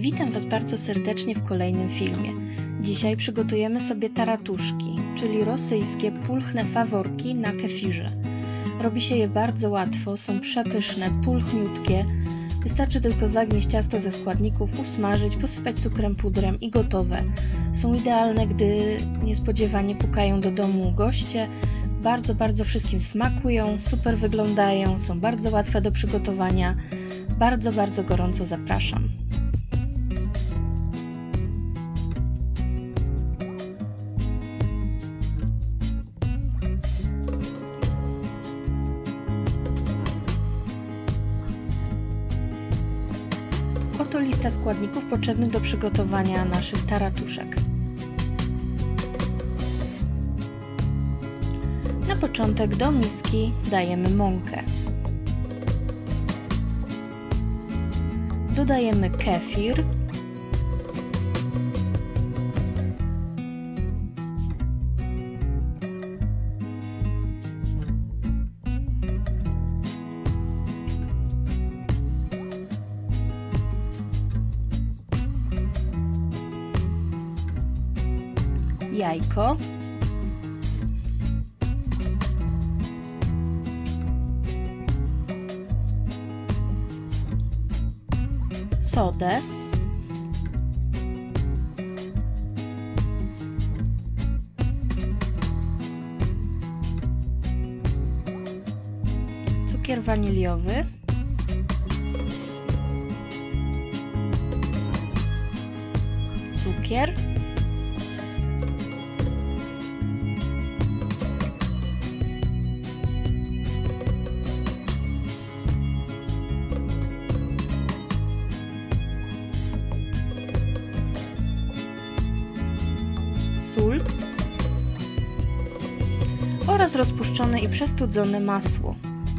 Witam Was bardzo serdecznie w kolejnym filmie. Dzisiaj przygotujemy sobie taratuszki, czyli rosyjskie pulchne faworki na kefirze. Robi się je bardzo łatwo, są przepyszne, pulchniutkie. Wystarczy tylko zagnieść ciasto ze składników, usmażyć, posypać cukrem, pudrem i gotowe. Są idealne, gdy niespodziewanie pukają do domu goście. Bardzo wszystkim smakują, super wyglądają, są bardzo łatwe do przygotowania. Bardzo gorąco zapraszam. Oto lista składników potrzebnych do przygotowania naszych taratuszek. Na początek do miski dajemy mąkę. Dodajemy kefir. Jajko, sodę, cukier waniliowy, cukier, sól oraz rozpuszczone i przestudzone masło.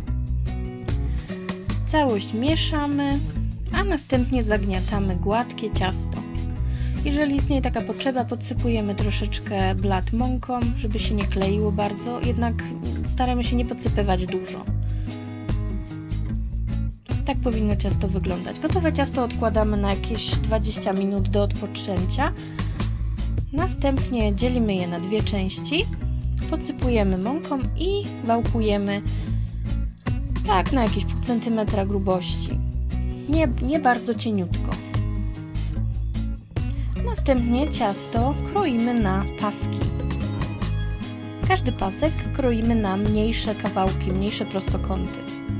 Całość mieszamy, a następnie zagniatamy gładkie ciasto. Jeżeli istnieje taka potrzeba, podsypujemy troszeczkę blat mąką, żeby się nie kleiło bardzo, jednak staramy się nie podsypywać dużo. Tak powinno ciasto wyglądać. Gotowe ciasto odkładamy na jakieś 20 minut do odpoczęcia. Następnie dzielimy je na dwie części, podsypujemy mąką i wałkujemy tak na jakieś pół centymetra grubości, nie bardzo cieniutko. Następnie ciasto kroimy na paski. Każdy pasek kroimy na mniejsze kawałki, mniejsze prostokąty.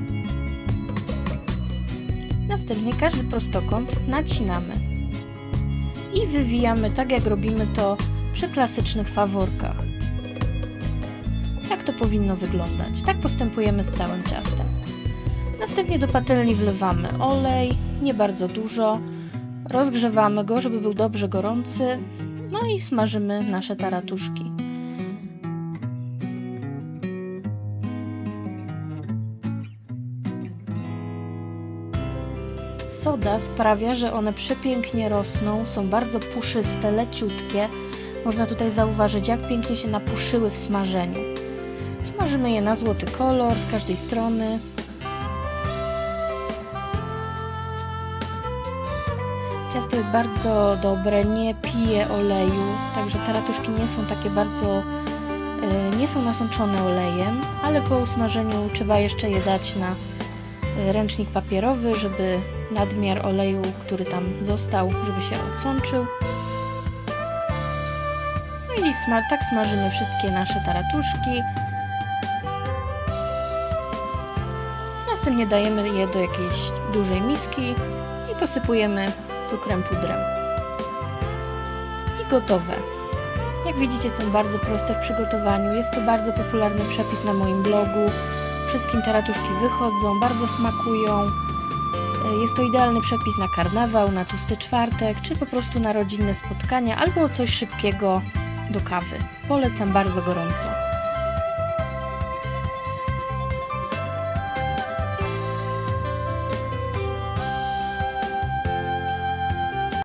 Następnie każdy prostokąt nacinamy i wywijamy tak, jak robimy to przy klasycznych faworkach. Tak to powinno wyglądać. Tak postępujemy z całym ciastem. Następnie do patelni wlewamy olej, nie bardzo dużo. Rozgrzewamy go, żeby był dobrze gorący. No i smażymy nasze taratuszki. Soda sprawia, że one przepięknie rosną, są bardzo puszyste, leciutkie. Można tutaj zauważyć, jak pięknie się napuszyły w smażeniu. Smażymy je na złoty kolor z każdej strony. Ciasto jest bardzo dobre, nie pije oleju, także taratuszki nie są takie nie są nasączone olejem, ale po usmażeniu trzeba jeszcze je dać na ręcznik papierowy, żeby nadmiar oleju, który tam został, żeby się odsączył. No i tak smażymy wszystkie nasze taratuszki. Następnie dajemy je do jakiejś dużej miski i posypujemy cukrem, pudrem. I gotowe. Jak widzicie, są bardzo proste w przygotowaniu. Jest to bardzo popularny przepis na moim blogu. Wszystkim taratuszki wychodzą, bardzo smakują. Jest to idealny przepis na karnawał, na tłusty czwartek, czy po prostu na rodzinne spotkania, albo coś szybkiego do kawy. Polecam bardzo gorąco.